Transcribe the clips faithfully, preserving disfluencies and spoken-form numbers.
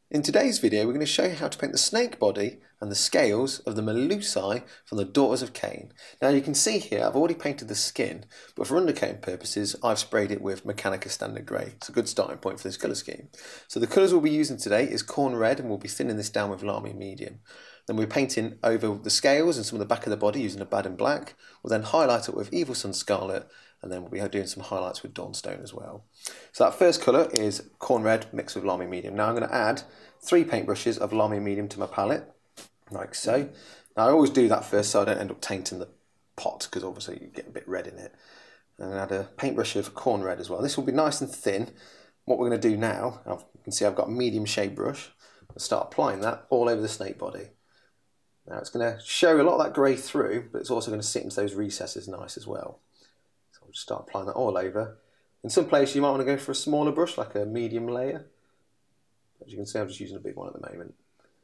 In today's video we're going to show you how to paint the snake body and the scales of the Melusai from the Daughters of Khaine. Now you can see here I've already painted the skin, but for undercoating purposes I've sprayed it with Mechanica Standard Grey. It's a good starting point for this colour scheme. So the colours we'll be using today is corn red, and we'll be thinning this down with lamy medium. Then we're painting over the scales and some of the back of the body using a bad and black. We'll then highlight it with Evil Sun Scarlet, and then we'll be doing some highlights with Dawnstone as well. So that first colour is corn red mixed with lamy medium. Now I'm going to add three paintbrushes of lamy medium to my palette, like so. Now I always do that first so I don't end up tainting the pot, because obviously you get a bit red in it. And add a paintbrush of corn red as well. This will be nice and thin. What we're going to do now, you can see I've got a medium shade brush. I'll start applying that all over the snake body. Now it's going to show a lot of that grey through, but it's also going to sit into those recesses nice as well. So I'll just start applying that all over. In some places you might want to go for a smaller brush, like a medium layer. As you can see, I'm just using a big one at the moment.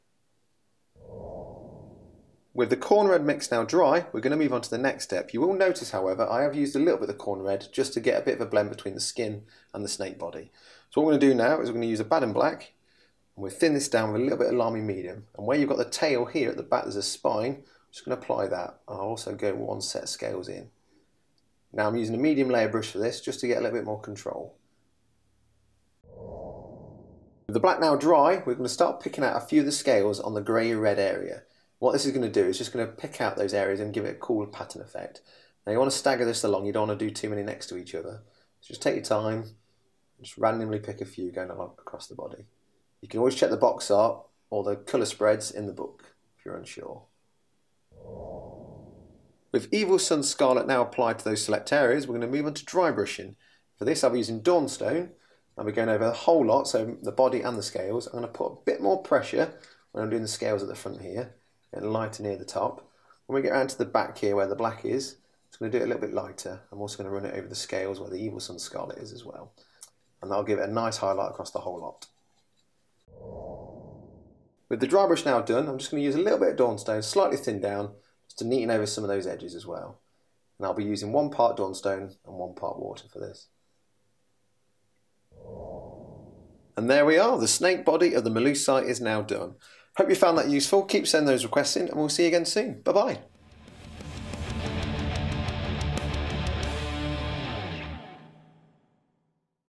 With the corn red mix now dry, we're going to move on to the next step. You will notice, however, I have used a little bit of corn red just to get a bit of a blend between the skin and the snake body. So what we're going to do now is we're going to use a bad and black, and we'll thin this down with a little bit of lamy medium. And where you've got the tail here at the back, there's a spine. I'm just going to apply that. I'll also go one set of scales in. Now I'm using a medium layer brush for this, just to get a little bit more control. With the black now dry, we're going to start picking out a few of the scales on the grey-red area. What this is going to do is just going to pick out those areas and give it a cool pattern effect. Now you want to stagger this along, you don't want to do too many next to each other. So just take your time, just randomly pick a few going along across the body. You can always check the box art or the colour spreads in the book if you're unsure. With Evil Sun Scarlet now applied to those select areas, we're going to move on to dry brushing. For this I'll be using Dawnstone. I'll be going over the whole lot, so the body and the scales. I'm going to put a bit more pressure when I'm doing the scales at the front here, and lighter near the top. When we get around to the back here where the black is, I'm going to do it a little bit lighter. I'm also going to run it over the scales where the Evil Sun Scarlet is as well. And that'll give it a nice highlight across the whole lot. With the dry brush now done, I'm just going to use a little bit of Dawnstone, slightly thinned down, just to neaten over some of those edges as well. And I'll be using one part Dawnstone and one part water for this. And there we are, the snake body of the Melusai is now done. Hope you found that useful. Keep sending those requests in, and we'll see you again soon. Bye bye.